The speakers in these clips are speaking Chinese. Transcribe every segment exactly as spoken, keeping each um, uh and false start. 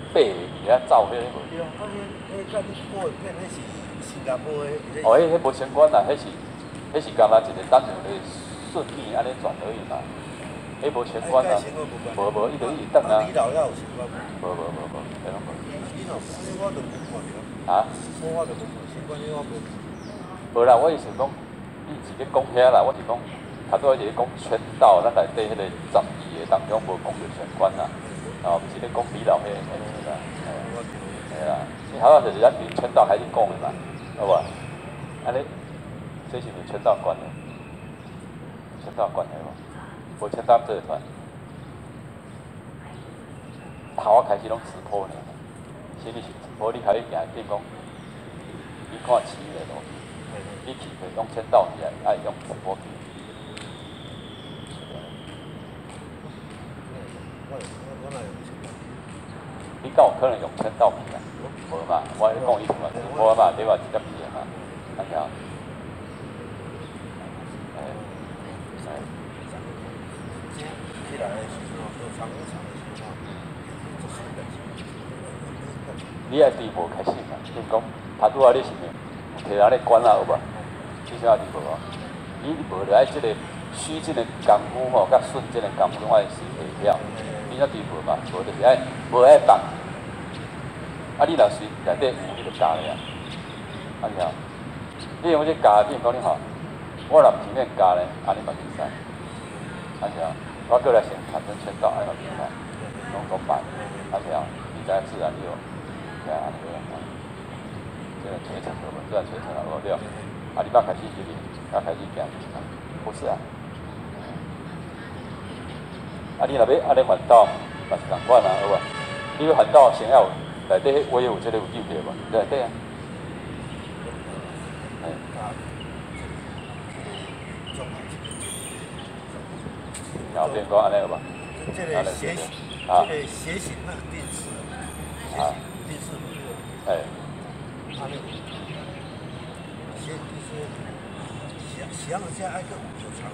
爬伫遐走迄个无？ 对啊，啊，迄迄甲你播的片，迄是新加坡的。 哦，迄迄无相关啦，迄是迄是干那一个单纯的顺利安尼转而已嘛。迄无相关啦，无无，伊就伊等啊。 李老要有相关无？ 无无无无，迄拢无。 你喏，我都无看着。 啊？ 我都无看，相关的我无。 无啦，我意思讲，你是咧讲遐啦，我是讲。他都是讲圈道，咱内底迄个十二个当中无讲到相关啦，哦，毋是咧讲李老迄个迄个啦，系啦，你好像就是咱伫圈道开始讲的嘛，好无？安尼，这是毋是圈道管的？圈道管的无？无圈道做团，头啊开始拢直坡呢，是你是直坡，你开始行，变讲，你看市的路，你去去用圈道去，爱用直坡去。你敢有可能用圈道去啊？无嘛，我咧讲意思嘛，无嘛，你话直接去啊嘛，安尼啊？哎，哎。 起来的时候，做长长的时候，做新的。 你爱第一步开始嘛，就是讲，他拄仔你是摕人咧管啊，有无？至少第一步哦，你无就爱即个虚即个功夫吼，甲顺即个功夫拢爱是会了。你才第一步嘛，无就是爱无爱放。啊，你若随内底有，你就加咧啊，安尼啊？你用这加，比如讲你吼，我若平面加咧，安尼嘛袂使，安尼啊？我过来先产生圈道，安尼嘛袂使，拢都办，安尼啊？你再自然就，对啊，安尼啊？这个垂成的无，自然垂成了无对。啊，你要开始就是，要开始行，不是啊？啊，你若要安尼环岛，嘛是共款啊，好无？你要环岛先要内底我有这个有记着无？内底啊。哎。然后变讲安尼有无？ 这个斜形，这个斜形那个定式，啊，定式不是？ 哎。 安尼，斜就是斜斜下爱个有长。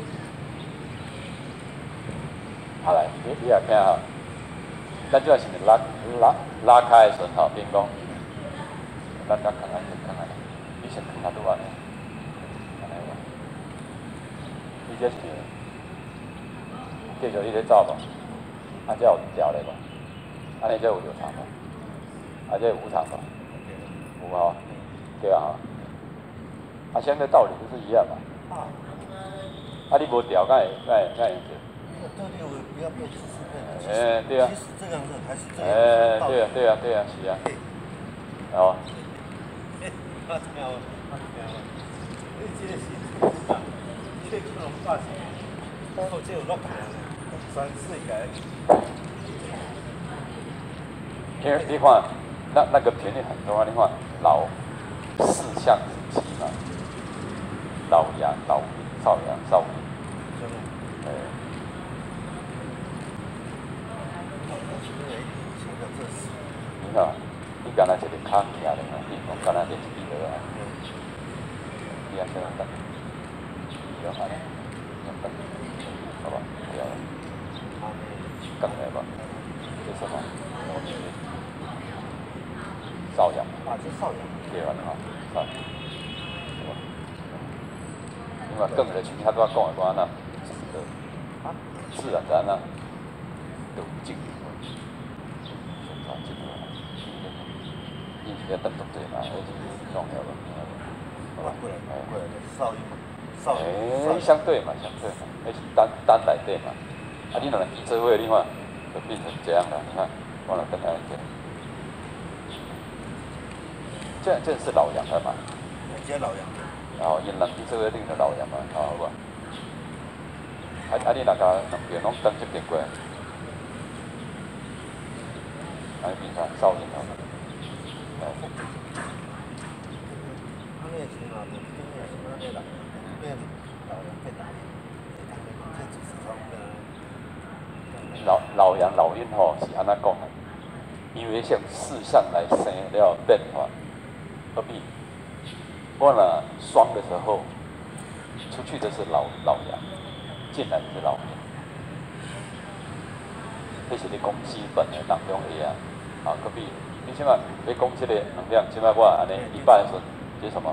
好来，你你也听吼，咱主要是拉拉拉开的时候，变讲，咱咱看看先看看，你先看下拄安尼，安尼无？你这是继续你咧走无？啊，这有条咧无？安尼这有流畅无？啊，这有无常无？有吼，对啊吼。啊，相对道理不是一样嘛？啊，你无调，敢会敢会敢会做？ 特六不要被知识骗了。 哎，对啊。 其实这样子还是这样。 哎，对啊，对啊，对啊，是啊。哦。 哎，我听我，我听我。你这个是啊，这个种发型，哦，这有落牌了，三四个。 因为你看，那那个频率很多啊，你看老四象子期嘛，老杨、老少阳、少年。哎。你看，你敢若一个卡起来咧，你讲敢若练一支落来，你啊这样等，对啊，样等，好吧，对啊，刚才吧，这什么？少阳。 啊，这少阳。 对啊，哈，少阳，对吧？因为更的群他都要讲的话，那是的，啊，自然然啊，都进。你是要等多对嘛？那就是重要了，好吧？ 过来，过来，少阴，少阴。 哎，相对嘛，相对嘛，那是单单来对嘛。啊，你两个做伙，你看就变成这样了。你看，我来跟大家讲，这样这是老杨的嘛？ 这老杨。 然后因两支做伙定的老杨嘛，好不？啊啊，你那个两边拢等这边过来，啊，变成少阴了。老老阳老阴吼是安怎讲的？因为像四象来生了变化，何必？我呢双的时候，出去的是老老阳，进来的是老阴，这是你讲基本的当中的啊。 啊，隔壁，你即马要讲即个能量，即马我安尼一般来说，这是什么？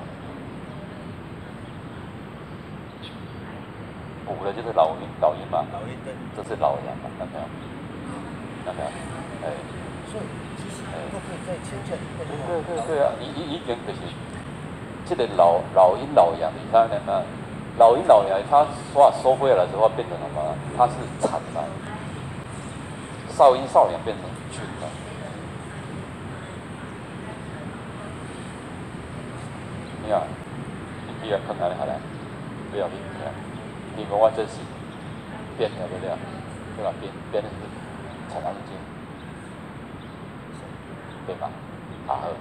补的就是老鹰，老鹰嘛， 老鹰对， 这是老羊嘛，看到没有？看到没有？哎， 所以其实都可以在前线里面。 对对对啊，已已已经就是，这个老老鹰老羊，你看看那老鹰老羊，它说收回来之后变成什么？它是产卵，少鹰少羊变成群了。你看，你比较看哪里好来？不要你看，你讲我这是变了不了，对吧？变变的是产卵精，对吧？啊好，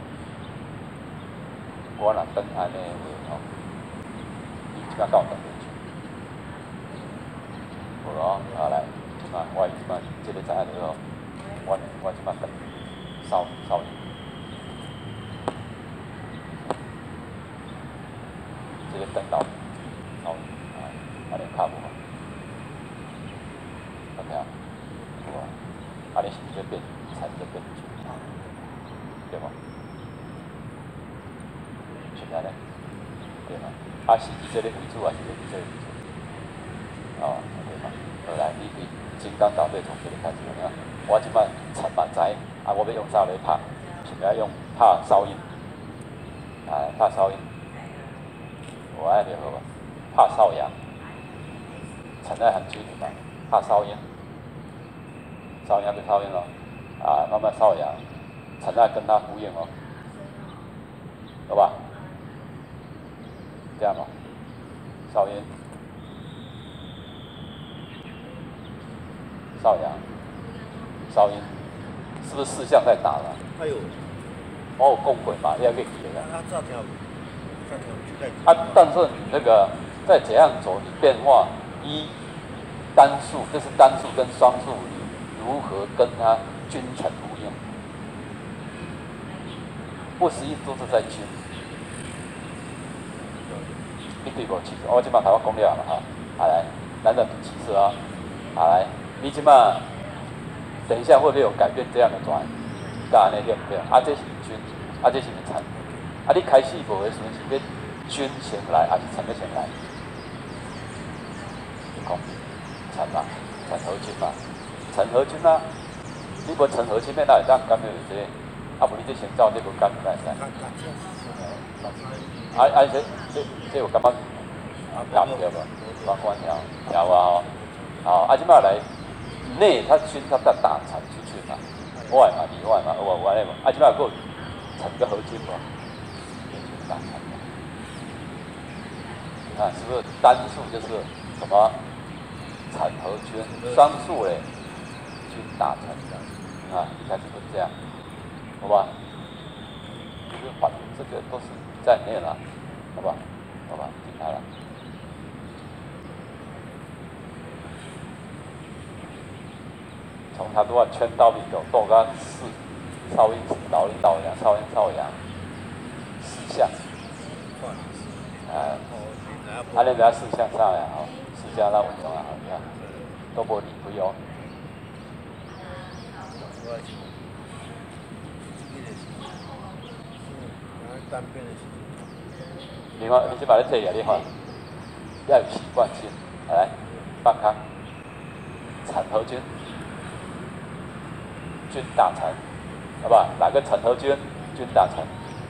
我若等安尼话吼，你即摆到等进去，无咯，啊来，即摆我即摆即个知影了，我我即摆等少少年。这个等到，好，啊，安尼卡无，怎么样？有啊，安尼是不是变产就变群，对吗？是安尼，对吗？啊是以这个为主，还是以这个为主？哦，对嘛？好来，你对金刚导队从这里开始有没有？我即摆产嘛知，啊，我要用啥来拍？想要用拍哨音，啊，拍哨音。我爱你好吧？怕少阳，产在很居里嘛，怕少阴，少阳就少阴咯，啊，慢慢少阳，产在跟它呼应哦，好吧？这样嘛，少阴，少阳，少阴，是不是四象在打了？ 哎呦， 哦，共轨嘛，要给记的。 啊，这条。 啊，但是你那个在怎样走，你变化一单数，这是单数跟双数，你如何跟它均成呼应？不思议都是在均。你对不起，我今嘛台湾讲了嘛哈，好来，难得几次啊，好来，你今嘛等一下会不会有改变这样的转？干那对不对？啊，这是均，啊，这是产。啊！你开始无的时阵是要均先来，还是产要先来？你讲产嘛，产合均嘛，产合均啊！你无产合均，要哪会当甘有这个？啊，无你这先照这个甘来噻。啊啊！这这这有感觉搞对无？关关了，了啊！好，啊，即摆来内它均它得打产出去嘛，外嘛，里外嘛，我我咧嘛，啊，即摆有产个合均无？啊，是不是单数就是什么产合均，双数嘞均打成的啊？一开始都这样，好吧？就是反这个都是在内了，好吧？好吧，听开了。从他都要圈到里头，豆干四少阴老阴老阳，少阴少阳四象，啊。啊，你俩四向上呀，吼，四加那稳重啊，你看，都无离开哦。你看，你先把它退下，你看，要有习惯性，来，放开，产合均，均打成，好不好？哪个产合均，均打成。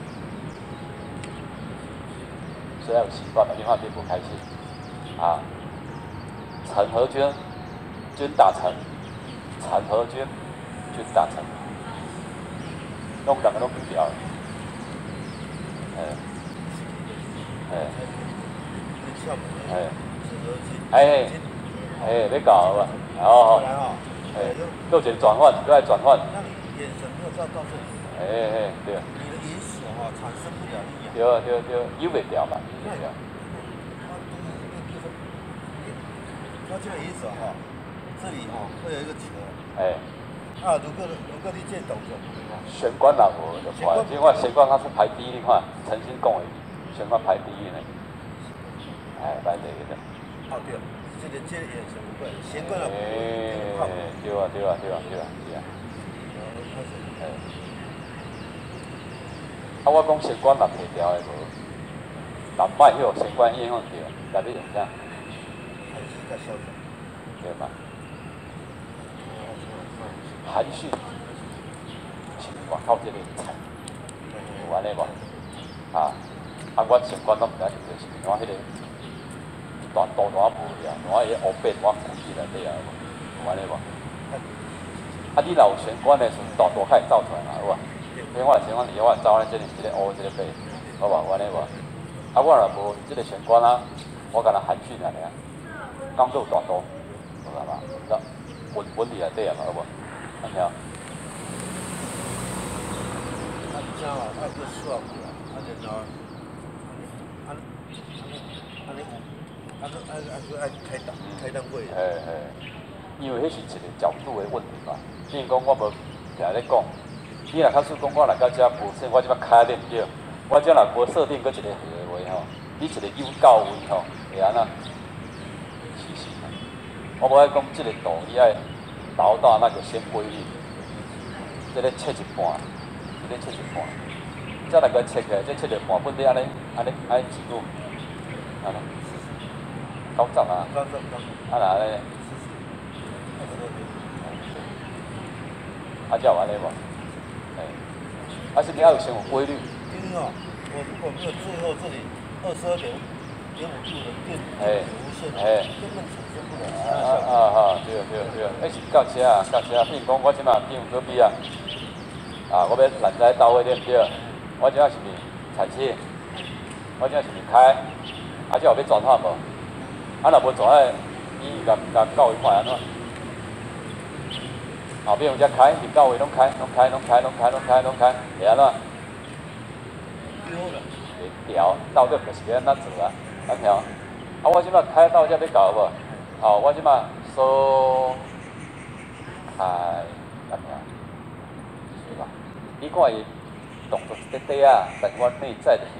所以要有习惯的，另外并不开心啊。产合均，均打成，产合均，均打成，弄两个都不掉了。哎，哎，哎，哎，哎，你搞吧，好好，哎，做一个转换，都来转换。 让眼神没有照到这里。 哎哎，对。 你的银锁哈产生不了力量。 对对对，有袂掉嘛，有袂掉。 它这个银锁哈，这里哈会有一个球。 哎。 啊，如果如果你这动作， 玄关啦无就看，因为玄关它是排第一，你看诚心讲的，玄关排第一呢。哎，排第一的。 哦对，这个这个眼神不对，玄关啦。 哎，对啊对啊对啊对啊，是啊。哎。 啊，我讲弦管若摕调的无，但歹许弦管应用着，内底用啥？ 还是较小众。 对嘛？含蓄，是外口即个菜，有安尼无？啊，啊，我弦管拢毋知是做啥，我迄个大刀大无呀，我迄黑白我估计内底啊，有安尼无？啊，你若有弦管的时阵，大大开始走出来嘛，有无？因为我弦管里，我走咧，即个一个黑，一个白，好无？有安尼无？啊，我若无即个弦管啊，我甲它含蓄尔尔，刚做大刀，有啦嘛？那稳稳伫内底啊嘛，好无？安尼啊？ 啊，正话，啊，个刷过啊，啊，然后，啊，安尼，安尼有，啊，啊，啊，个爱开档，开档位。 嘿嘿，因为迄是一个角度的问题嘛。比如讲，我无定咧讲，你若假使讲我来到遮无说，我即摆开练着，我遮若无设定搁一个号的话吼，你一个有到位吼，会安那？是是。我无爱讲即个度，你爱达到那个先规律，即个切一半，即个切一半，再来个切起来，再切一半，本地安尼安尼安尼几度？安尼。九十啊， 高中高中， 啊哪咧？啊，才有安尼无？哎，啊是你要有先有规律。 因为哦，我如果没有最后这里二十二点点五度的电哎无线， 哎， 根本产生不了啊啊啊哈，对对对，迄是到车啊，到车。比如讲，我即马顶隔壁啊，啊，我要缆在到位对不对？我即马是咪踩车？我即马是咪开？啊，即后要转换无？啊，若无转换，你甲甲教伊看安怎？后边有只开，是到位拢开，拢开，拢开，拢开，拢开，拢开，会安怎？ 丢了。 会调，到底就是要安怎做啊？安调。啊，我即摆开到遮要搞无？哦，我即摆收开，安调，是吧？你看伊动作一滴滴啊，但我内在的。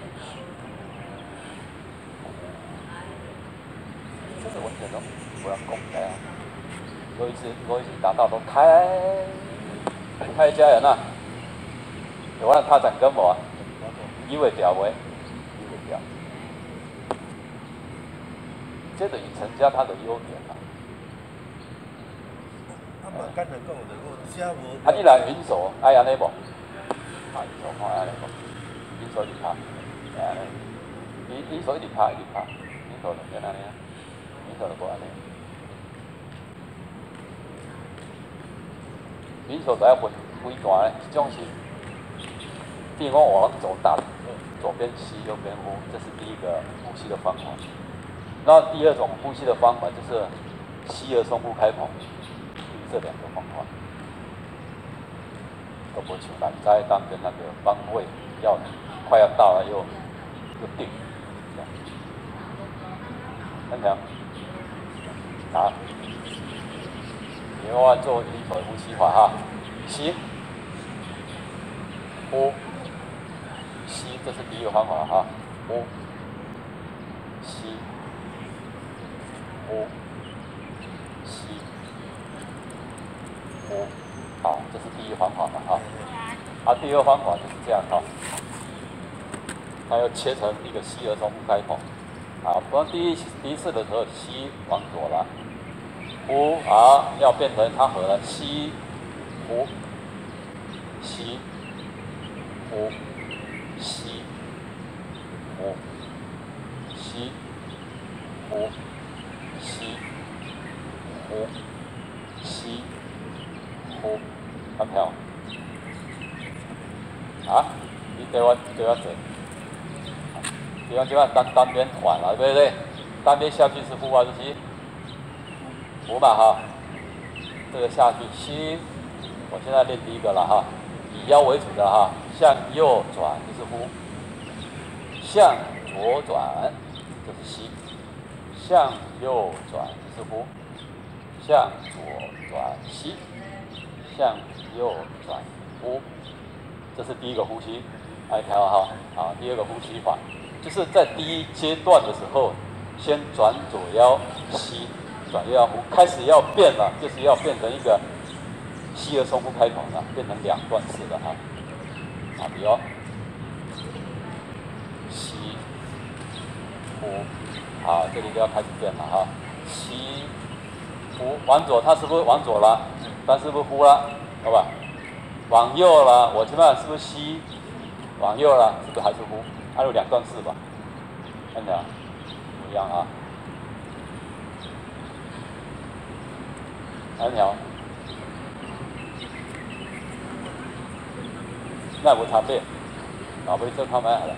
这个完全都不让讲的啊！我一直我一直达到都开开家人啊，有我他展跟无啊？以为调袂？以为调，这等于成家它的优点啊。 啊，嘛简单讲就我遮无。 啊，你来云手爱安尼无？啊，云手看安尼无？云手一直拍，安尼，云云手一直拍一直拍，云手就变安尼啊。云手就无安尼，云手就要分几段咧，一种是，比如讲我们走大，左边吸右边呼，这是第一个呼吸的方法。那第二种呼吸的方法就是吸而松呼开口，这两个方法，都不像懒在当跟那个方位要快要到了又又定，这样，看见？好，你我做云手的呼吸法哈，吸，呼，吸，这是第一个方法哈，呼，吸，呼，吸，呼，好，这是第一个方法嘛哈，啊，第二个方法就是这样哈，它要切成一个吸而松呼开口。啊，不然第一第一次的时候吸往左了，呼啊要变成它合了，吸呼吸呼吸呼吸呼吸呼吸呼，看没有？啊，你对我对我做。比方就按单单边缓了，对不对？单边下去是呼还是吸？呼嘛哈，这个下去吸。我现在练第一个了哈，以腰为主的哈，向右转就是呼，向左转就是吸，向右转就是呼，向左转吸，向右转呼，这是第一个呼吸，来调哈。好，第二个呼吸法。就是在第一阶段的时候，先转左腰吸，转右腰呼，开始要变了，就是要变成一个吸而松呼开口了，变成两段式的哈。啊，比如西呼，好，这里就要开始变了哈，西呼往左，它是不是往左了？但是不是呼了，好吧？往右了，我起码是不是西？往右了，是不是还是呼？还有两段式吧？看到不一样啊？哪条？那无差别，啊，不是这看买好了。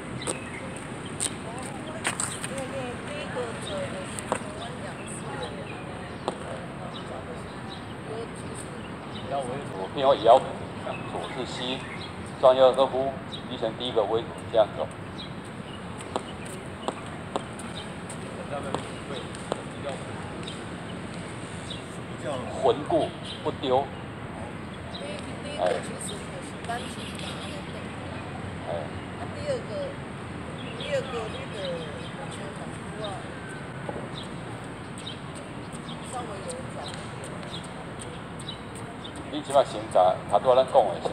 左边我摇，左是西，上右是呼，移成第一个微，这样走。魂固不丢。哎。哎。 啊，第二个，第二个那个全反复啊，稍微有转。 你即摆先查，头拄仔咱讲的先。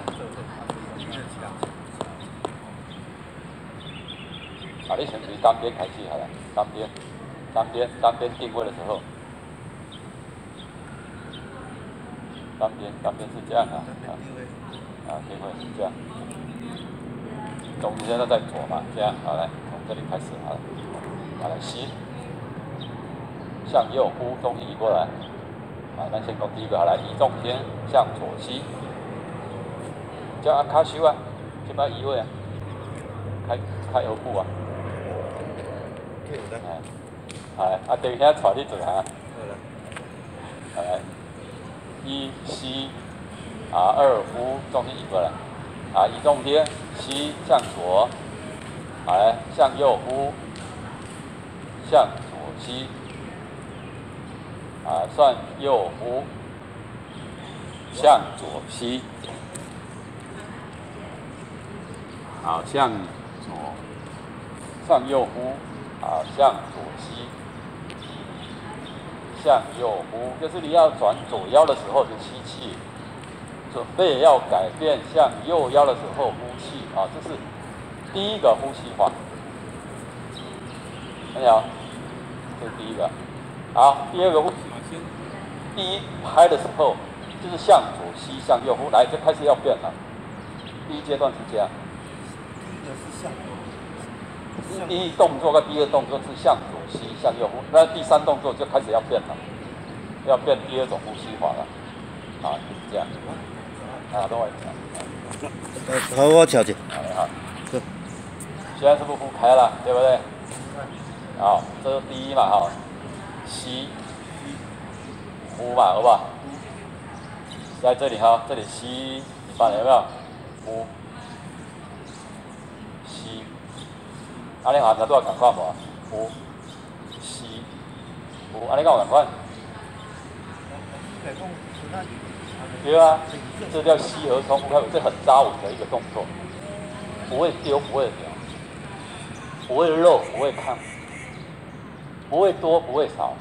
啊，你先从单边开始好了，单边，单边，单边定位的时候。单边，单边是这样啊，啊，定位是这样，中间的在左嘛，这样，好来，从这里开始，好了，好来吸，向右呼，重心移过来，啊，咱先讲第一个，好来，移重心向左吸，叫阿卡修啊，这摆移位啊，开开后步啊，哎，哎，啊，对遐带你做下，好来。一吸，啊二呼，重心移过来，啊移重心，吸向左，好来向右呼，向左吸，啊算右呼，向左吸，好向左，向右呼，啊向左吸。向右呼，就是你要转左腰的时候就吸气，准备要改变向右腰的时候呼气啊，这是第一个呼吸法。看到？这是第一个。好，第二个呼吸法，先第一拍的时候就是向左吸，向右呼，来，就开始要变了。第一阶段是这样。 第一个是向左。 第一动作跟第二动作是向左吸，向右呼，那第三动作就开始要变了，要变第二种呼吸法了，啊，就是这样，啊，等我一下， 呃，好，我瞧见。 好，好，现在是不是呼开了，对不对？好，这是第一嘛，哈，吸，呼嘛，好不好？在这里哈，这里吸，放有没有？呼，吸。安尼含在拄啊共款无？呼、吸、呼，安尼敢有共款？对啊，这叫吸和冲，这很扎稳的一个动作，不会丢，不会掉，不会漏，不会看，不会多，不会少，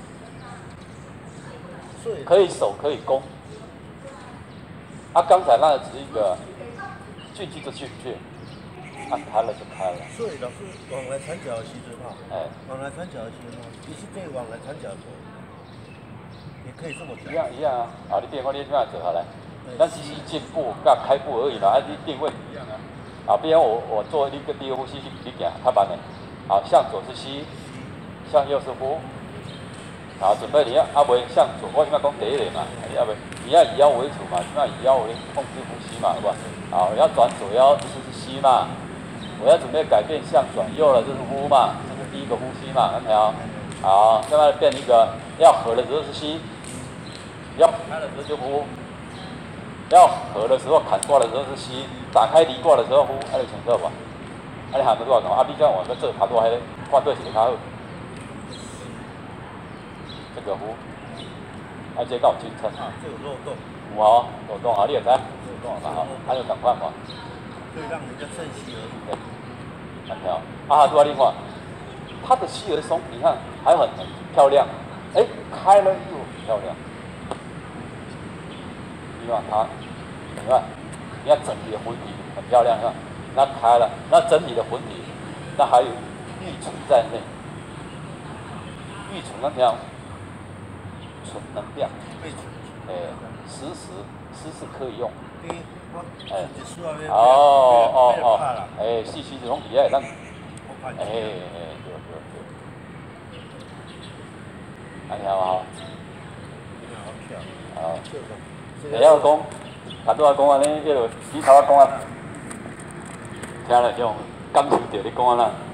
可以手可以攻。啊，刚才那个只是一个进去就进去。啊，开了就开了。 所以老师往来缠脚的时阵哈， 哎， 往来缠脚的时阵哈，你是对往来缠脚做，也可以这么讲。 一样一样啊，啊，你变化你怎样做下来？咱只是进步甲开步而已啦，啊，你定位一样啊。啊，比如我我做一个第一个呼吸，你你行较慢的。啊，向左是吸，向右是呼。啊，准备你要啊，袂向左，我现在讲第一个嘛，你要袂，你要以腰为主嘛，起码以腰为控制呼吸嘛，是吧？啊，我要转左腰就是吸嘛。我要准备改变向转右了，这是呼嘛，这是第一个呼吸嘛，看到没有？好，现在变一个要合的时候是吸，要开的时候就呼，要合的时候砍挂的时候是吸，打开离挂的时候呼，啊你清楚吧？啊你喊得多少个？啊，你叫我在这爬多还换对写他，这个呼，啊这个有清楚。 啊，这有漏洞。 有哦，漏洞啊，你也知？漏洞嘛吼，啊就赶快嘛。 可以让人家趁虚而入。 对。看到啊，对啊，另外，它的吸而松，你看还很很漂亮，哎，开了又很漂亮，你看它，你看，你看整体的魂体很漂亮，看，那开了，那整体的魂体那还有预存在内，预存那条存能量， 备存。 哎，时时时时可以用。 对，我哎， 就需要要哦哦哦哦，哎，四时就拢伫遐咱， 我怕哎哎对对对，安尼好无？ 好巧。 好。 就是会晓讲，头拄仔讲安尼，迄落起头仔讲啊，听了种感受着你讲安那。